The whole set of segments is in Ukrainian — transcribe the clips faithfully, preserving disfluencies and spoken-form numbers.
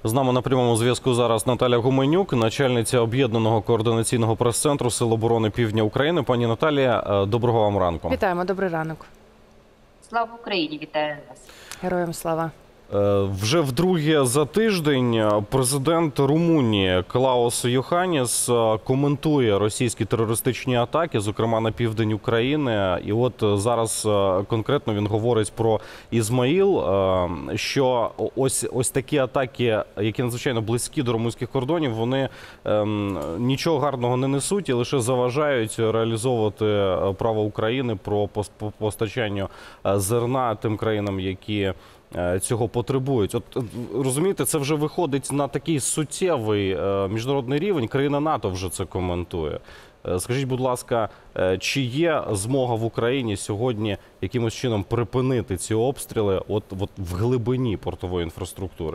З нами на прямому зв'язку зараз Наталя Гуменюк, начальниця об'єднаного координаційного прес-центру Сил оборони Півдня України. Пані Наталія, доброго вам ранку. Вітаємо, добрий ранок. Слава Україні, вітаю вас. Героям слава. Вже вдруге за тиждень президент Румунії Клаус Йоханіс коментує російські терористичні атаки, зокрема на південь України. І от зараз конкретно він говорить про Ізмаїл, що ось, ось такі атаки, які надзвичайно близькі до румунських кордонів, вони ем, нічого гарного не несуть і лише заважають реалізовувати право України про постачання зерна тим країнам, які цього потребують. От, розумієте, це вже виходить на такий суттєвий міжнародний рівень. Країна НАТО вже це коментує. Скажіть, будь ласка, чи є змога в Україні сьогодні якимось чином припинити ці обстріли от, от в глибині портової інфраструктури?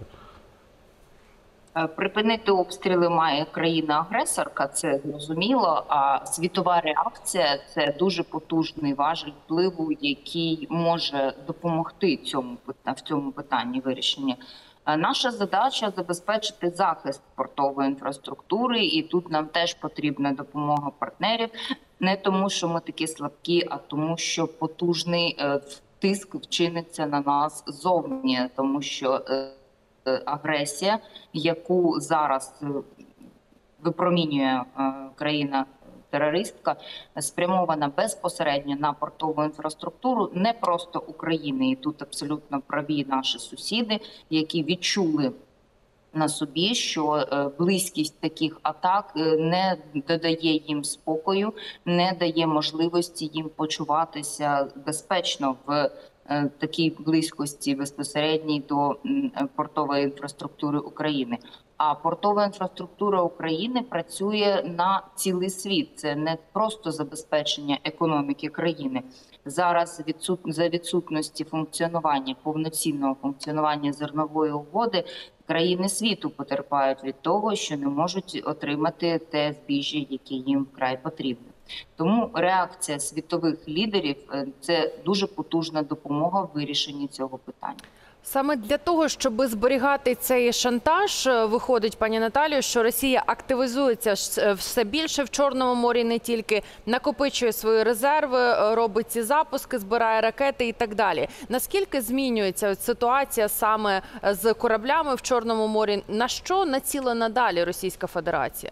Припинити обстріли має країна-агресорка, це зрозуміло, а світова реакція – це дуже потужний важіль впливу, який може допомогти цьому, в цьому питанні вирішення. Наша задача – забезпечити захист портової інфраструктури, і тут нам теж потрібна допомога партнерів. Не тому, що ми такі слабкі, а тому, що потужний тиск вчиниться на нас зовні, тому що агресія, яку зараз випромінює країна-терористка, спрямована безпосередньо на портову інфраструктуру не просто України. І тут абсолютно праві наші сусіди, які відчули на собі, що близькість таких атак не додає їм спокою, не дає можливості їм почуватися безпечно в такій близькості безпосередній до портової інфраструктури України. А портова інфраструктура України працює на цілий світ. Це не просто забезпечення економіки країни. Зараз відсут... за відсутності функціонування, повноцінного функціонування зернової угоди, країни світу потерпають від того, що не можуть отримати те збіжжя, яке їм вкрай потрібно. Тому реакція світових лідерів – це дуже потужна допомога в вирішенні цього питання. Саме для того, щоб зберігати цей шантаж, виходить, пані Наталію, що Росія активізується все більше в Чорному морі, не тільки, накопичує свої резерви, робить ці запуски, збирає ракети і так далі. Наскільки змінюється ситуація саме з кораблями в Чорному морі? На що націлена далі Російська Федерація?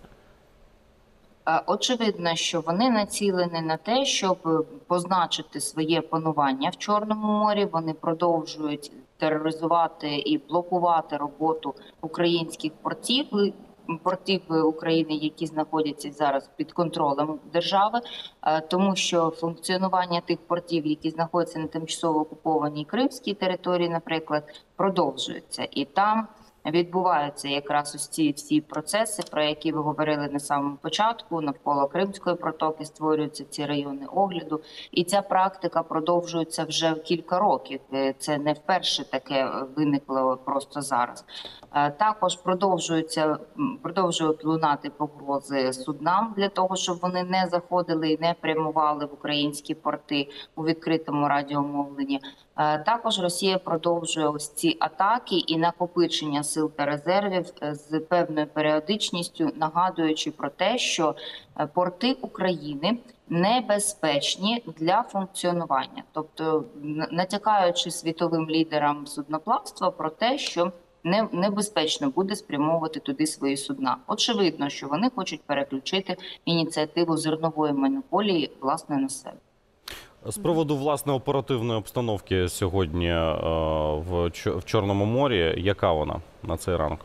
Очевидно, що вони націлені на те, щоб позначити своє панування в Чорному морі. Вони продовжують тероризувати і блокувати роботу українських портів, портів України, які знаходяться зараз під контролем держави, тому що функціонування тих портів, які знаходяться на тимчасово окупованій Кримській території, наприклад, продовжується. І там відбуваються якраз ось ці всі процеси, про які ви говорили на самому початку. Навколо Кримської протоки створюються ці райони огляду. І ця практика продовжується вже кілька років. Це не вперше таке виникло просто зараз. Також продовжуються, продовжують лунати погрози суднам для того, щоб вони не заходили і не прямували в українські порти у відкритому радіомовленні. Також Росія продовжує ось ці атаки і накопичення сил та резервів з певною періодичністю, нагадуючи про те, що порти України небезпечні для функціонування. Тобто натякаючи світовим лідерам судноплавства про те, що небезпечно буде спрямовувати туди свої судна. Очевидно, що вони хочуть переключити ініціативу зернової монополії власне на себе. З приводу, власне, оперативної обстановки сьогодні в Чорному морі, яка вона на цей ранок?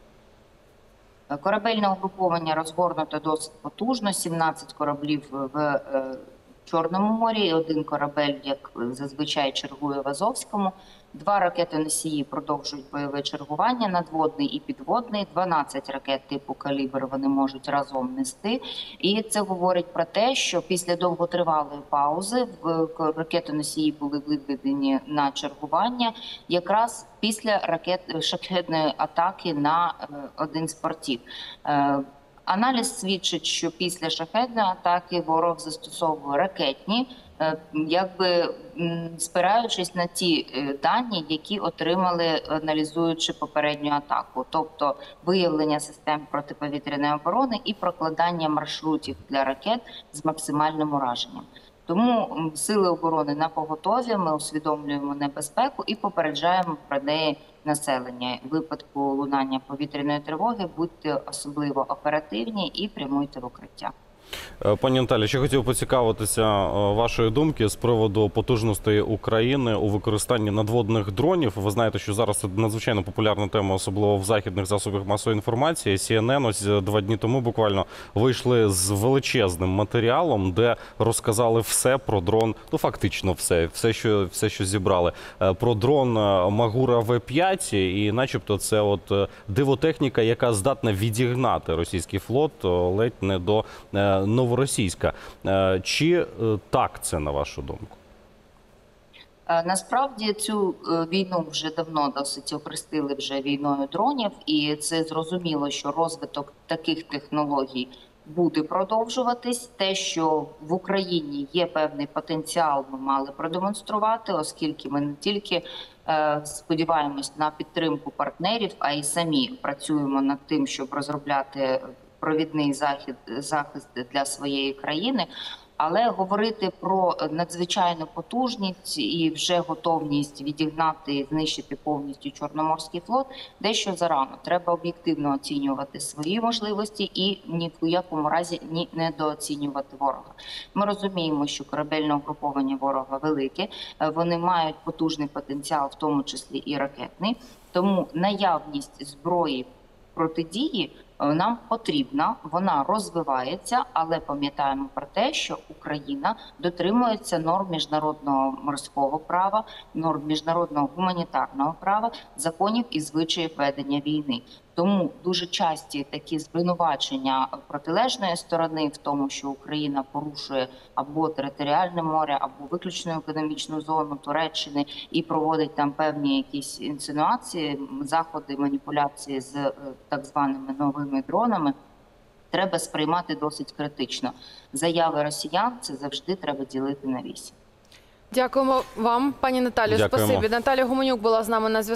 Корабельне угруповання розгорнуто досить потужно, сімнадцять кораблів в Чорному морі, один корабель, як зазвичай, чергує в Азовському. Два ракетоносії продовжують бойове чергування, надводний і підводний. дванадцять ракет типу «Калібр» вони можуть разом нести. І це говорить про те, що після довготривалої паузи ракетоносії були виведені на чергування якраз після ракет шахедної атаки на один з портів. Аналіз свідчить, що після шахедної атаки ворог застосовує ракетні е, якби м, спираючись на ті е, дані, які отримали, аналізуючи попередню атаку, тобто виявлення систем протиповітряної оборони і прокладання маршрутів для ракет з максимальним ураженням. Тому м, сили оборони на поготові, ми усвідомлюємо небезпеку і попереджаємо про неї населення. В випадку лунання повітряної тривоги будьте особливо оперативні і прямуйте в укриття. Е, Пані Наталі, ще хотів поцікавитися е, вашої думки з приводу потужностей України у використанні надводних дронів. Ви знаєте, що зараз це надзвичайно популярна тема, особливо в західних засобах масової інформації. Сі Ен Ен ось два дні тому буквально вийшли з величезним матеріалом, де розказали все про дрон, ну фактично все, все, що, все, що зібрали, е, про дрон е, Магура В п'ять, і начебто це от е, дивотехніка, яка здатна відігнати російський флот е, ледь не до е, Новоросійська. Е, Чи е, так це, на вашу думку? Е, Насправді цю е, війну вже давно досить охрестили вже війною дронів, і це зрозуміло, що розвиток таких технологій буде продовжуватись. Те, що в Україні є певний потенціал, ми мали продемонструвати, оскільки ми не тільки е, сподіваємось на підтримку партнерів, а й самі працюємо над тим, щоб розробляти провідний захід захист для своєї країни. Але говорити про надзвичайну потужність і вже готовність відігнати і знищити повністю Чорноморський флот дещо зарано. Треба об'єктивно оцінювати свої можливості і ні в якому разі ні недооцінювати ворога. Ми розуміємо, що корабельне угруповання ворога велике, вони мають потужний потенціал, в тому числі і ракетний. Тому наявність зброї протидії нам потрібна, вона розвивається, але пам'ятаємо про те, що Україна дотримується норм міжнародного морського права, норм міжнародного гуманітарного права, законів і звичаїв ведення війни. Тому дуже часті такі звинувачення протилежної сторони в тому, що Україна порушує або територіальне море, або виключну економічну зону Туреччини і проводить там певні якісь інсинуації, заходи, маніпуляції з е, так званими новими дронами, треба сприймати досить критично. Заяви росіян – це завжди треба ділити на вісім. Дякуємо вам, пані Наталю. Дякуємо. Спасибі. Наталя Гуменюк була з нами на зв'язку.